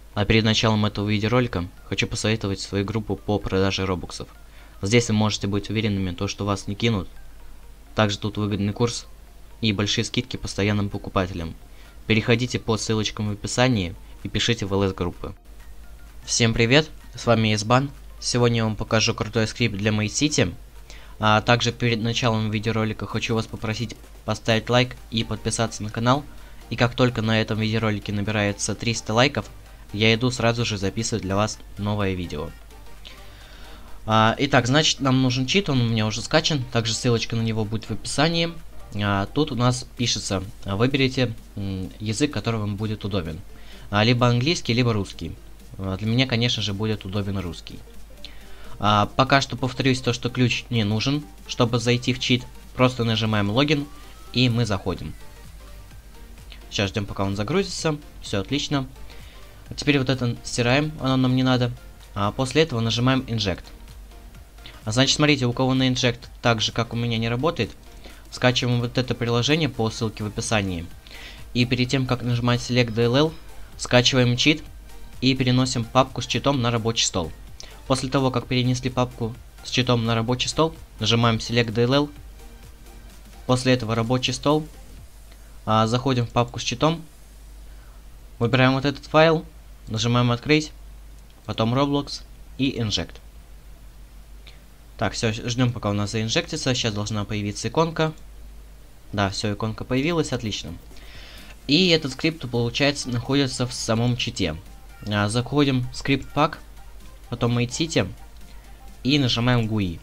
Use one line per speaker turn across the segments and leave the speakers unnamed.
А перед началом этого видеоролика хочу посоветовать свою группу по продаже робоксов. Здесь вы можете быть уверенными, что вас не кинут. Также тут выгодный курс и большие скидки постоянным покупателям. Переходите по ссылочкам в описании и пишите в ЛС группы. Всем привет, с вами Избан. Сегодня я вам покажу крутой скрипт для MadeCity. А также перед началом видеоролика хочу вас попросить поставить лайк и подписаться на канал. И как только на этом видеоролике набирается 300 лайков, я иду сразу же записывать для вас новое видео. Итак, значит, нам нужен чит, он у меня уже скачан, также ссылочка на него будет в описании. Тут у нас пишется, выберите язык, который вам будет удобен. Либо английский, либо русский. Для меня, конечно же, будет удобен русский. Пока что повторюсь что ключ не нужен, чтобы зайти в чит. Просто нажимаем логин, и мы заходим. Сейчас ждем, пока он загрузится. Все отлично. Теперь вот это стираем, оно нам не надо. После этого нажимаем Inject. Значит, смотрите, у кого на Inject так же, как у меня, не работает, скачиваем вот это приложение по ссылке в описании. И перед тем, как нажимать Select DLL, скачиваем чит и переносим папку с читом на рабочий стол. После того, как перенесли папку с читом на рабочий стол, нажимаем Select DLL. После этого рабочий стол. Заходим в папку с читом. Выбираем вот этот файл. Нажимаем открыть. Потом Roblox и Inject. Так, все, ждем, пока у нас заинжектится. Сейчас должна появиться иконка. Да, все, иконка появилась, отлично. И этот скрипт, получается, находится в самом чите. Заходим в скрипт пак, потом MadeCity и нажимаем GUI.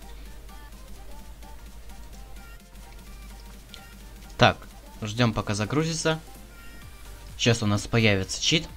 Так, ждем, пока загрузится. Сейчас у нас появится чит.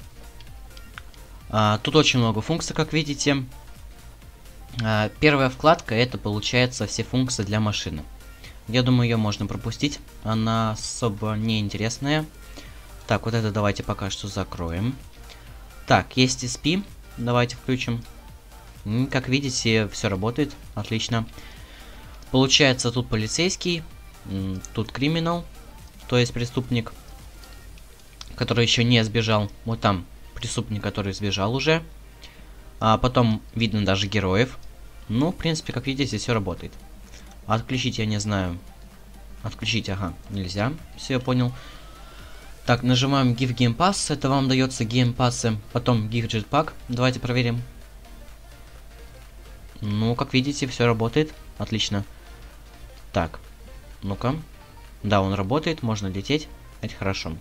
Тут очень много функций, как видите. Первая вкладка — это, получается, все функции для машины. Я думаю, ее можно пропустить. Она особо не интересная. Так, вот это давайте пока что закроем. Так, есть SP. Давайте включим. Как видите, все работает. Отлично. Получается, тут полицейский. Тут криминал. То есть преступник, который еще не сбежал. Вот там преступник, который сбежал уже. Потом видно даже героев. Ну, в принципе, как видите, все работает. Отключить я не знаю. Отключить, ага, нельзя. Все, я понял. Так, нажимаем Give Game Pass. Это вам дается геймпассы. Потом Give Jetpack. Давайте проверим. Ну, как видите, все работает. Отлично. Так, ну-ка. Да, он работает, можно лететь. Это хорошо.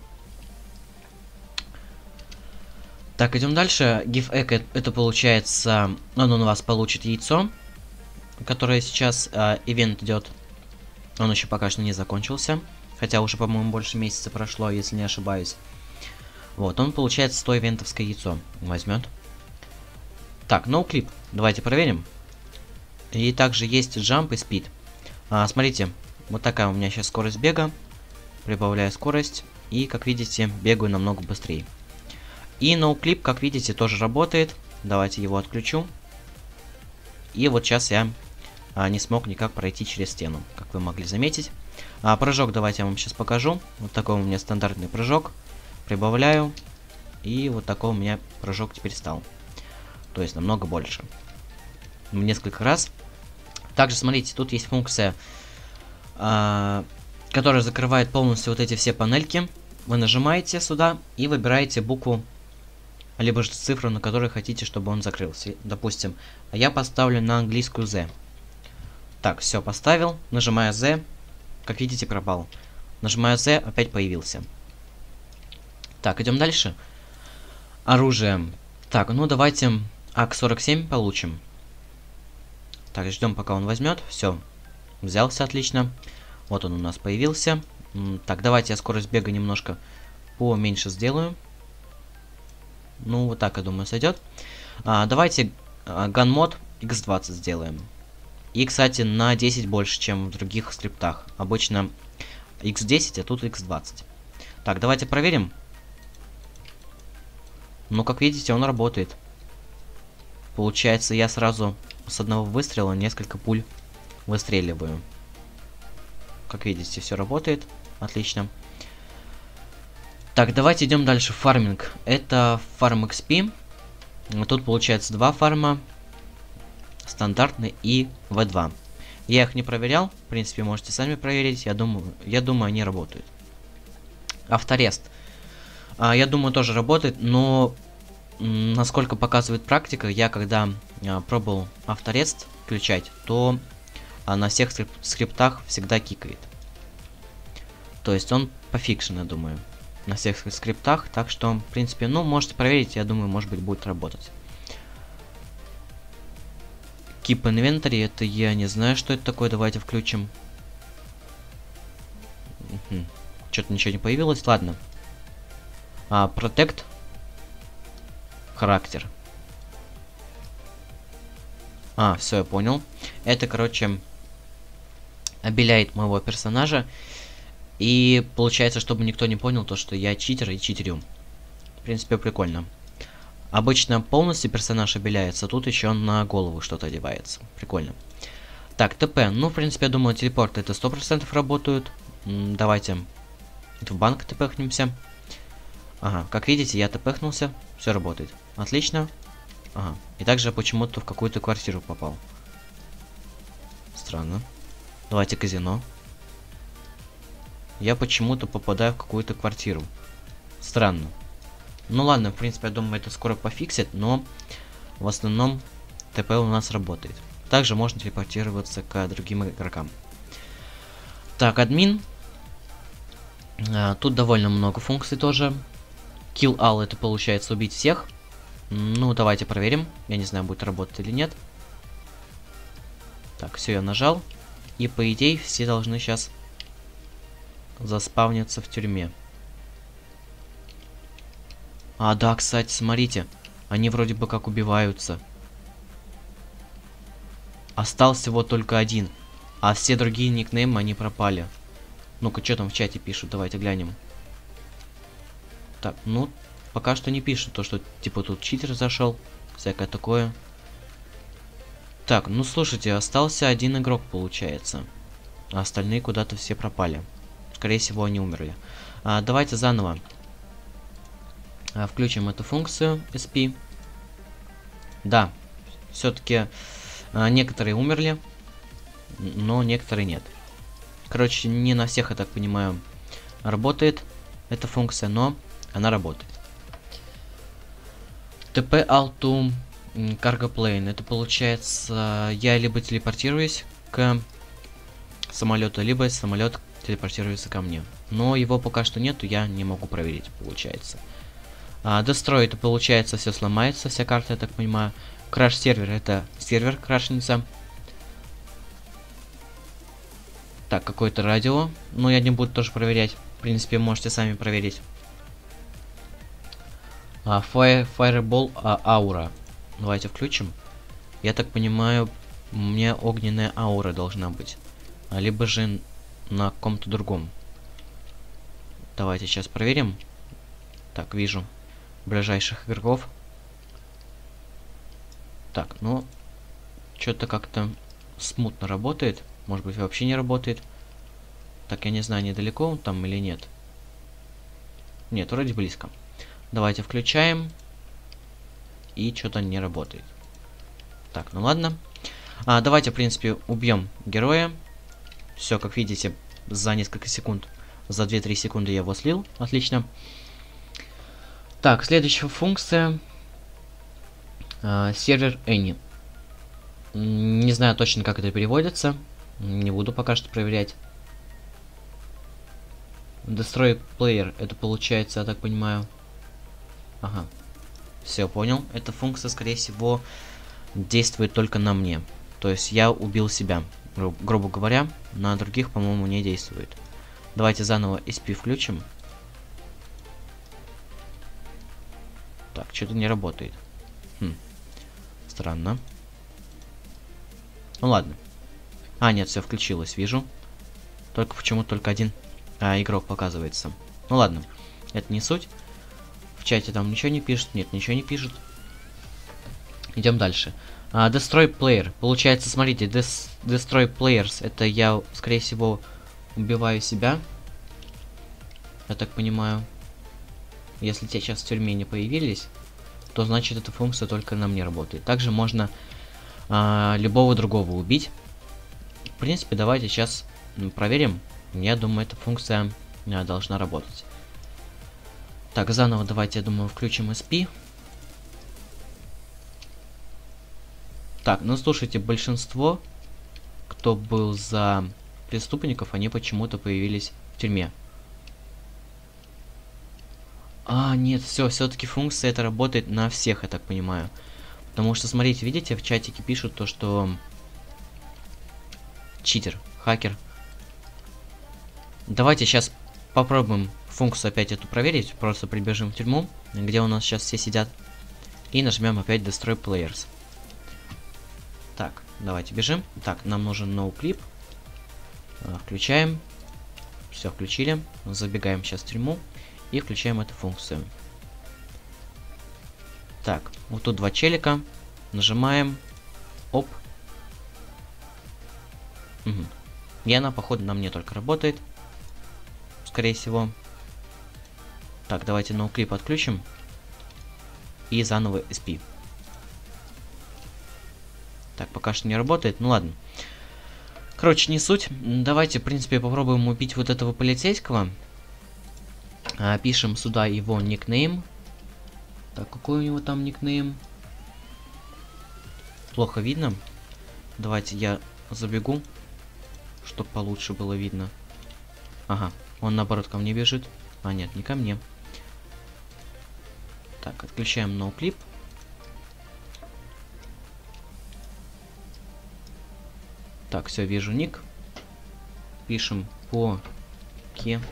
Так, идем дальше. Give Egg, это получается, он у вас получит яйцо, которое сейчас ивент идет. Он еще пока что не закончился. Хотя уже, по-моему, больше месяца прошло, если не ошибаюсь. Вот, он получает 100 ивентовское яйцо. Возьмет. Так, NoClip. Давайте проверим. И также есть Jump и Speed. Смотрите, вот такая у меня сейчас скорость бега. Прибавляю скорость. И, как видите, бегаю намного быстрее. И NoClip, как видите, тоже работает. Давайте его отключу. И вот сейчас я не смог никак пройти через стену, как вы могли заметить. Прыжок давайте я вам сейчас покажу. Вот такой у меня стандартный прыжок. Прибавляю. И вот такой у меня прыжок теперь стал. То есть намного больше. Несколько раз. Также, смотрите, тут есть функция, которая закрывает полностью вот эти все панельки. Вы нажимаете сюда и выбираете букву, либо же цифру, на которой хотите, чтобы он закрылся. Допустим, я поставлю на английскую Z. Так, все, поставил. Нажимаю Z. Как видите, пропал. Нажимаю Z, опять появился. Так, идем дальше. Оружие. Так, ну давайте АК-47 получим. Так, ждем, пока он возьмет. Все, взялся, отлично. Вот он у нас появился. Так, давайте я скорость бега немножко поменьше сделаю. Ну, вот так, я думаю, сойдет. Давайте ганмод X20 сделаем. И, кстати, на 10 больше, чем в других скриптах. Обычно X10, а тут X20. Так, давайте проверим. Ну, как видите, он работает. Получается, я сразу с одного выстрела несколько пуль выстреливаю. Как видите, все работает. Отлично. Так, давайте идем дальше. Фарминг. Это фарм XP. Тут получается два фарма. Стандартный и V2. Я их не проверял. В принципе, можете сами проверить. Я думаю, они работают. Авторест. Я думаю, тоже работает, но насколько показывает практика, я когда пробовал авторест включать, то на всех скриптах всегда кикает. То есть он пофикшен, я думаю, на всех скриптах. Так что, в принципе, ну, можете проверить, я думаю, может быть, будет работать. Keep Inventory, это я не знаю, что это такое. Давайте включим. Что-то ничего не появилось. Ладно. Protect. Характер. Все, я понял. Это, короче, обеляет моего персонажа. И получается, чтобы никто не понял, то, что я читер и читерю. В принципе, прикольно. Обычно полностью персонаж обеляется, тут еще на голову что-то одевается. Прикольно. Так, ТП. Ну, в принципе, я думаю, телепорты это 100% работают. Давайте в банк тпхнемся. Ага, как видите, я тпхнулся. Все работает. Отлично. Ага. И также почему-то в какую-то квартиру попал. Странно. Давайте казино. Я почему-то попадаю в какую-то квартиру. Странно. Ну ладно, в принципе, я думаю, это скоро пофиксит, но в основном ТП у нас работает. Также можно телепортироваться к другим игрокам. Так, админ. Тут довольно много функций тоже. Kill all, это получается убить всех. Ну, давайте проверим. Я не знаю, будет работать или нет. Так, все, я нажал. И по идее все должны сейчас заспавниться в тюрьме. Да, кстати, смотрите. Они вроде бы как убиваются. Остался вот только один. А все другие никнеймы, они пропали. Ну-ка, что там в чате пишут? Давайте глянем. Так, ну, пока что не пишут то, что, типа, тут читер зашел. Всякое такое. Так, ну, слушайте, остался один игрок, получается. А остальные куда-то все пропали. Скорее всего, они умерли. Давайте заново. Включим эту функцию SP. Да, все-таки некоторые умерли, но некоторые нет. Короче, не на всех, я так понимаю, работает эта функция, но она работает. TP Alto Cargo Plane. Это получается, я либо телепортируюсь к самолету, либо самолет телепортируется ко мне. Но его пока что нету, я не могу проверить, получается. Destroy, это получается все сломается, вся карта, я так понимаю. Краш сервер, это сервер крашнется. Так, какое-то радио. Но я не буду тоже проверять. В принципе, можете сами проверить. Fireball аура. Давайте включим. Я так понимаю, у меня огненная аура должна быть. Либо же на каком-то другом. Давайте сейчас проверим. Так, вижу ближайших игроков. Так, ну, что-то как-то смутно работает. Может быть, вообще не работает. Так, я не знаю, недалеко он там или нет. Нет, вроде близко. Давайте включаем. И что-то не работает. Так, ну ладно. Давайте, в принципе, убьем героя. Все, как видите, за несколько секунд, за 2-3 секунды я его слил. Отлично. Так, следующая функция. Сервер Any. Не знаю точно, как это переводится. Не буду пока что проверять. Destroy Player. Это получается, я так понимаю. Ага. Все, понял. Эта функция, скорее всего, действует только на мне. То есть я убил себя. Грубо говоря, на других, по-моему, не действует. Давайте заново SP включим. Так, что-то не работает. Странно. Ну ладно. Нет, все включилось, вижу. Только почему только один игрок показывается. Ну ладно, это не суть. В чате там ничего не пишет. Нет, ничего не пишет. Идем дальше. Destroy Player. Получается, смотрите, Destroy Players. Это я, скорее всего, убиваю себя. Я так понимаю. Если те сейчас в тюрьме не появились, то значит эта функция только на мне работает. Также можно любого другого убить. В принципе, давайте сейчас проверим. Я думаю, эта функция должна работать. Так, заново давайте, я думаю, включим SP. Так, ну слушайте, большинство, кто был за преступников, они почему-то появились в тюрьме. А, нет, все-таки функция это работает на всех, я так понимаю. Потому что, смотрите, видите, в чатике пишут то, что читер, хакер. Давайте сейчас попробуем функцию опять эту проверить. Просто прибежим в тюрьму, где у нас сейчас все сидят. И нажмем опять Destroy Players. Так, давайте бежим. Так, нам нужен NoClip. Включаем. Все, включили. Забегаем сейчас в тюрьму. И включаем эту функцию. Так, вот тут два челика. Нажимаем. Оп. Угу. И она, походу, на мне только работает. Скорее всего. Так, давайте NoClip отключим. И заново SP. Так, пока что не работает. Ну ладно. Короче, не суть. Давайте, в принципе, попробуем убить вот этого полицейского. Пишем сюда его никнейм. Так, какой у него там никнейм? Плохо видно. Давайте я забегу, чтобы получше было видно. Ага, он наоборот ко мне бежит. А, нет, не ко мне. Так, отключаем NoClip. Так, все, вижу ник. Пишем по ке.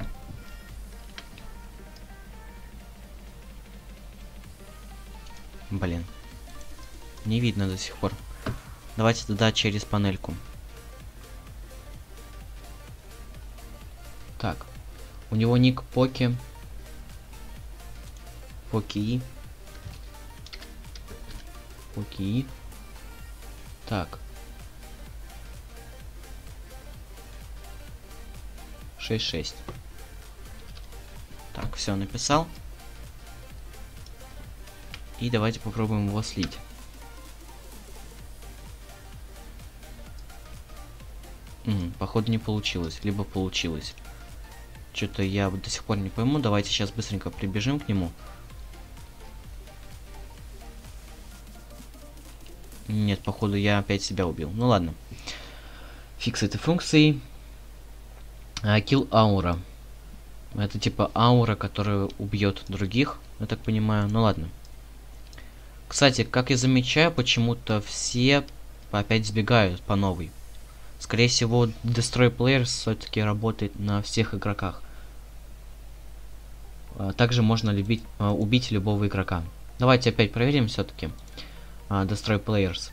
Блин. Не видно до сих пор. Давайте тогда через панельку. Так. У него ник Поки. Поки. Поки. Так. 6-6. Так, все написал. И давайте попробуем его слить. Походу не получилось, либо получилось. Что-то я до сих пор не пойму. Давайте сейчас быстренько прибежим к нему. Нет, походу я опять себя убил. Ну ладно. Фикс этой функции. Kill аура. Это типа аура, которая убьет других, я так понимаю. Ну ладно. Кстати, как я замечаю, почему-то все опять сбегают по новой. Скорее всего, Destroy Players все-таки работает на всех игроках. Также можно убить любого игрока. Давайте опять проверим все-таки. Destroy Players.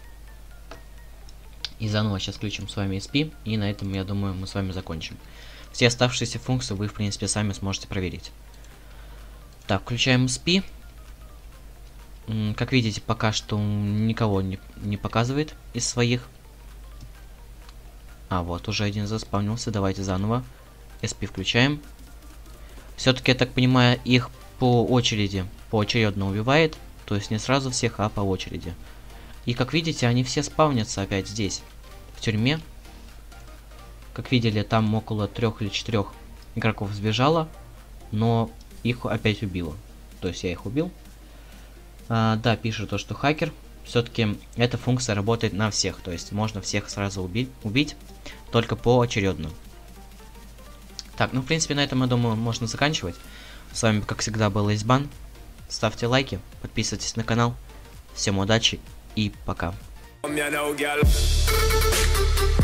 И заново сейчас включим с вами SP. И на этом, я думаю, мы с вами закончим. Все оставшиеся функции вы, в принципе, сами сможете проверить. Так, включаем SP. Как видите, пока что никого не показывает из своих. А, вот, уже один заспавнился. Давайте заново. SP включаем. Все-таки, я так понимаю, их по очереди, поочередно убивает. То есть не сразу всех, а по очереди. И, как видите, они все спавнятся опять здесь, в тюрьме. Как видели, там около 3 или 4 игроков сбежало, но их опять убило. То есть я их убил. Да, пишет то, что хакер. Все-таки эта функция работает на всех. То есть можно всех сразу убить, только поочередно. Так, ну в принципе на этом, я думаю, можно заканчивать. С вами, как всегда, был Эйсбан. Ставьте лайки, подписывайтесь на канал. Всем удачи и пока.